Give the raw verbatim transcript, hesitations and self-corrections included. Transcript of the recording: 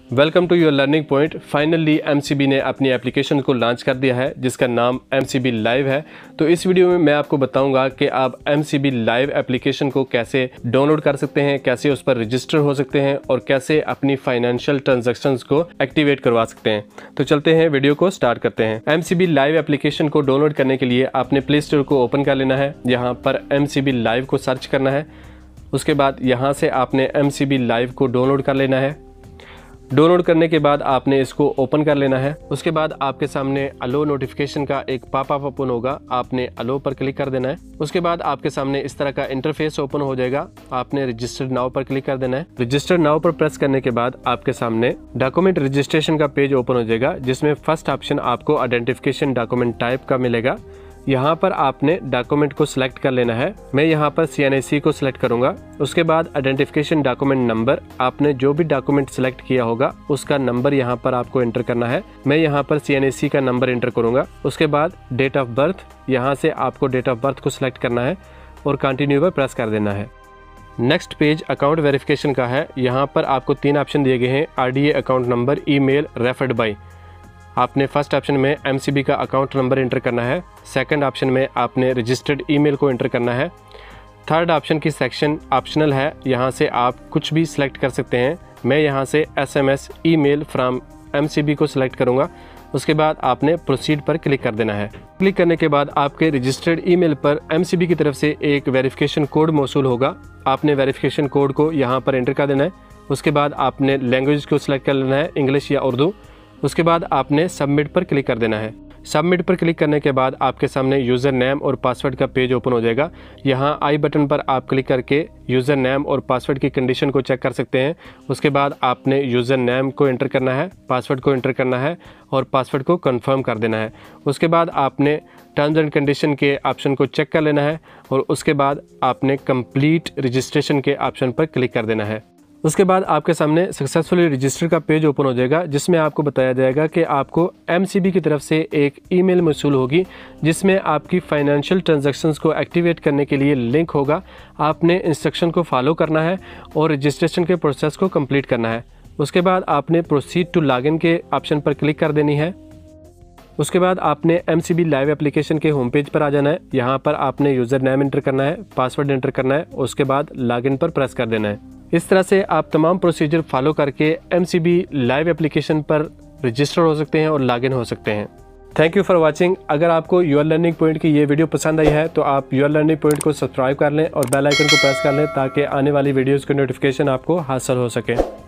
Welcome to your learning point. Finally MCB ने अपनी application को लॉन्च कर दिया है जिसका नाम एमसीबी लाइव है। तो इस वीडियो में मैं आपको बताऊंगा कि आप एमसीबी लाइव एप्लीकेशन को कैसे डाउनलोड कर सकते हैं, कैसे उस पर रजिस्टर हो सकते हैं और कैसे अपनी फाइनेंशियल ट्रांजैक्शंस को एक्टिवेट करवा सकते हैं। तो चलते हैं, वीडियो को स्टार्ट करते हैं। एमसीबी लाइव एप्लीकेशन को डाउनलोड करने के लिए आपने प्ले स्टोर को ओपन कर लेना है। यहाँ पर एमसीबी लाइव को सर्च करना है। उसके बाद यहाँ से आपने एमसीबी लाइव को डाउनलोड कर लेना है। डाउनलोड करने के बाद आपने इसको ओपन कर लेना है। उसके बाद आपके सामने अलो नोटिफिकेशन का एक पॉपअप ओपन होगा, आपने अलो पर क्लिक कर देना है। उसके बाद आपके सामने इस तरह का इंटरफेस ओपन हो जाएगा, आपने रजिस्टर नाउ पर क्लिक कर देना है। रजिस्टर नाउ पर प्रेस करने के बाद आपके सामने डॉक्यूमेंट रजिस्ट्रेशन का पेज ओपन हो जाएगा, जिसमें फर्स्ट ऑप्शन आपको आइडेंटिफिकेशन डॉक्यूमेंट टाइप का मिलेगा। यहाँ पर आपने डॉक्यूमेंट को सिलेक्ट कर लेना है। मैं यहाँ पर सी एन आई सी को सिलेक्ट करूंगा। उसके बाद आइडेंटिफिकेशन डॉक्यूमेंट नंबर, आपने जो भी डॉक्यूमेंट सिलेक्ट किया होगा उसका नंबर यहाँ पर आपको एंटर करना है। मैं यहाँ पर सी एन आई सी का नंबर एंटर करूंगा। उसके बाद डेट ऑफ बर्थ, यहाँ से आपको डेट ऑफ बर्थ को सिलेक्ट करना है और कंटिन्यू पर प्रेस कर देना है। नेक्स्ट पेज अकाउंट वेरिफिकेशन का है। यहाँ पर आपको तीन ऑप्शन दिए गए हैं, R D A account number, email, referred by. आपने फर्स्ट ऑप्शन में एमसीबी का अकाउंट नंबर एंटर करना है। सेकंड ऑप्शन में आपने रजिस्टर्ड ईमेल को एंटर करना है। थर्ड ऑप्शन की सेक्शन ऑप्शनल है, यहाँ से आप कुछ भी सिलेक्ट कर सकते हैं। मैं यहाँ से एसएमएस ईमेल फ्रॉम एमसीबी को सिलेक्ट करूँगा। उसके बाद आपने प्रोसीड पर क्लिक कर देना है। क्लिक करने के बाद आपके रजिस्टर्ड ईमेल पर एमसीबी की तरफ से एक वेरिफिकेशन कोड मौसूल होगा। आपने वेरिफिकेशन कोड को यहाँ पर एंटर कर देना है। उसके बाद आपने लैंग्वेज को सिलेक्ट कर लेना है, इंग्लिश या उर्दू। उसके बाद आपने सबमिट पर क्लिक कर देना है। सबमिट पर क्लिक करने के बाद आपके सामने यूज़र नेम और पासवर्ड का पेज ओपन हो जाएगा। यहाँ आई बटन पर आप क्लिक करके यूज़र नेम और पासवर्ड की कंडीशन को चेक कर सकते हैं। उसके बाद आपने यूज़र नेम को एंटर करना है, पासवर्ड को एंटर करना है और पासवर्ड को कंफर्म कर देना है। उसके बाद आपने टर्म्स एंड कंडीशन के ऑप्शन को चेक कर लेना है और उसके बाद आपने कंप्लीट रजिस्ट्रेशन के ऑप्शन पर क्लिक कर देना है। उसके बाद आपके सामने सक्सेसफुली रजिस्टर का पेज ओपन हो जाएगा, जिसमें आपको बताया जाएगा कि आपको एमसीबी की तरफ से एक ईमेल मौसूल होगी जिसमें आपकी फाइनेंशियल ट्रांजैक्शंस को एक्टिवेट करने के लिए लिंक होगा। आपने इंस्ट्रक्शन को फॉलो करना है और रजिस्ट्रेशन के प्रोसेस को कंप्लीट करना है। उसके बाद आपने प्रोसीड टू लॉगिन के ऑप्शन पर क्लिक कर देनी है। उसके बाद आपने एमसीबी लाइव एप्लीकेशन के होम पेज पर आ जाना है। यहाँ पर आपने यूज़र नेम एंटर करना है, पासवर्ड एंटर करना है, उसके बाद लॉगिन पर प्रेस कर देना है। इस तरह से आप तमाम प्रोसीजर फॉलो करके एमसीबी लाइव एप्लीकेशन पर रजिस्टर हो सकते हैं और लॉगिन हो सकते हैं। Thank you for watching. अगर आपको योर लर्निंग पॉइंट की ये वीडियो पसंद आई है तो आप योर लर्निंग पॉइंट को सब्सक्राइब कर लें और बेल आइकन को प्रेस कर लें ताकि आने वाली वीडियोज़ की नोटिफिकेशन आपको हासिल हो सके।